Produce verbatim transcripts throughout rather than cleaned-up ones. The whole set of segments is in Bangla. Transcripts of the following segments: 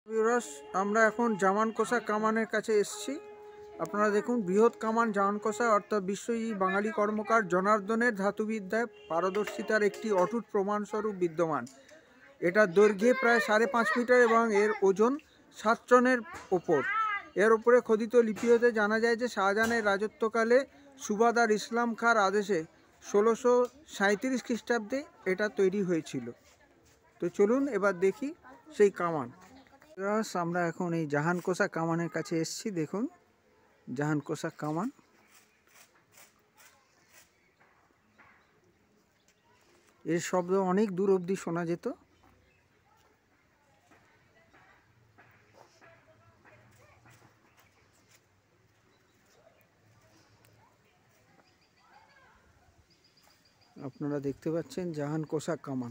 ভিউয়ার্স, আমরা এখন জামানকোষা কামানের কাছে এসেছি। আপনারা দেখুন, বৃহৎ কামান জামানকোষা অর্থাৎ বিশ্বজয়ী বাঙালি কর্মকার জনার্দনের ধাতুবিদ্যায় পারদর্শিতার একটি অটুট প্রমাণস্বরূপ বিদ্যমান। এটার দৈর্ঘ্যে প্রায় সাড়ে পাঁচ মিটার এবং এর ওজন সাত টনের ওপর। এর ওপরে খোদিত লিপি হতে জানা যায় যে শাহজাহানের রাজত্বকালে সুবাদার ইসলাম খাঁর আদেশে ষোলোশো সাঁইত্রিশ খ্রিস্টাব্দে এটা তৈরি হয়েছিল। তো চলুন এবার দেখি সেই কামান। আমরা এখন এই জাহানকোষা কামানের কাছে এসেছি। দেখুন, জাহানকোষা কামান। এর শব্দ অনেক দূর অবধি শোনা যেত। আপনারা দেখতে পাচ্ছেন জাহানকোষা কামান।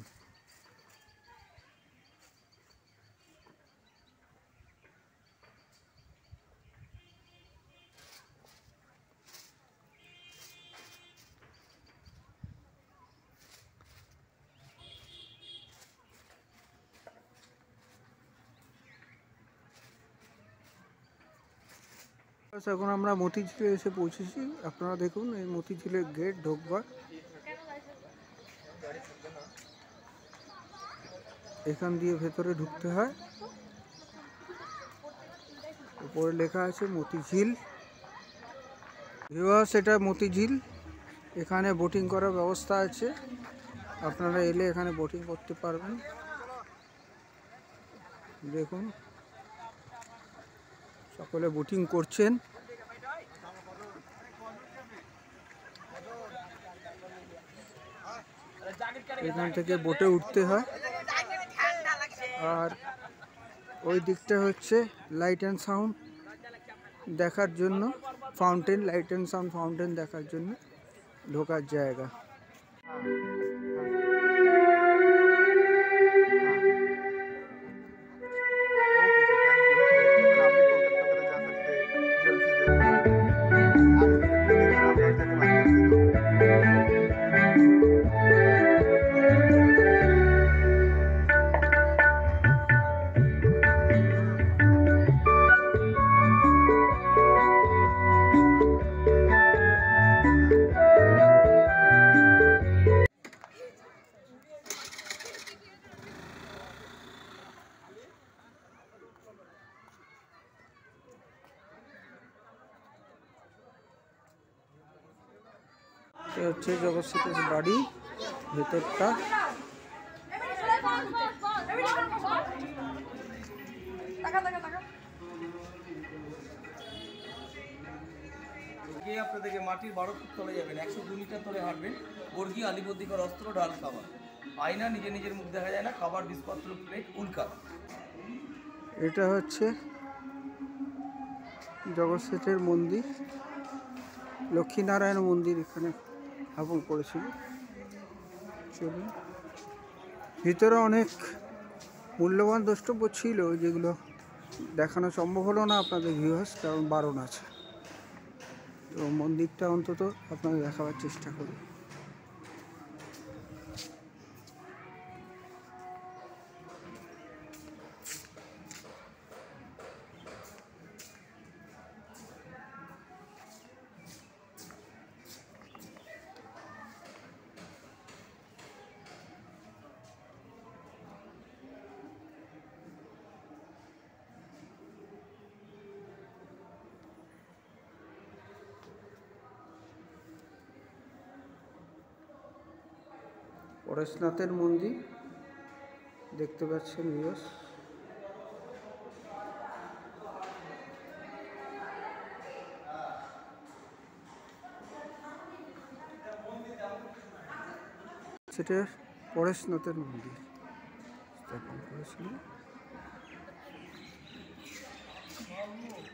এখন আমরা মতিঝিলে এসে পৌঁছেছি। আপনারা দেখুন, এই মতিঝিলের গেট ঢোকবার। এখান দিয়ে ভেতরে ঢুকতে হয়। উপরে লেখা আছে মতিঝিল। ভিউয়ার্স, এটা মতিঝিল। এখানে বোটিং করার ব্যবস্থা আছে। আপনারা এলে এখানে বোটিং করতে পারবেন। দেখুন, সকলে বোটিং করছেন। এখান থেকে বোটে উঠতে হয়। আর ওই দিকটা হচ্ছে লাইট অ্যান্ড সাউন্ড দেখার জন্য, fountain, light and sound fountain দেখার জন্য ঢোকার জায়গা। এটা হচ্ছে জগৎসিতের বাড়ি, ভেতরটা। আপনাদেরকে মাটির বারো ফুট তলে যাবেন, একশো দু মিটার তলে হাঁটবেন। বর্গীয় আলিবর্দিকর অস্ত্র, ডাল খাবার, আয়না, নিজে নিজের মুখ দেখা যায় না, খাবার, বিষপত্র, প্লেট, উল্কা। এটা হচ্ছে জগৎসিতের মন্দির, লক্ষ্মীনারায়ণ মন্দির এখানে স্থাপন করেছিল। চলুন, ভিতরে অনেক মূল্যবান দ্রষ্টব্য ছিল যেগুলো দেখানো সম্ভব হলো না আপনাদের ভিউয়ার্স, কারণ বারণ আছে। তো মন্দিরটা অন্তত আপনাদের দেখাবার চেষ্টা করি। পরেশনাথের মন্দির দেখতে পাচ্ছেন ভিউয়ার্স। সেটা পরেশনাথের মন্দির স্থাপন করেছিল।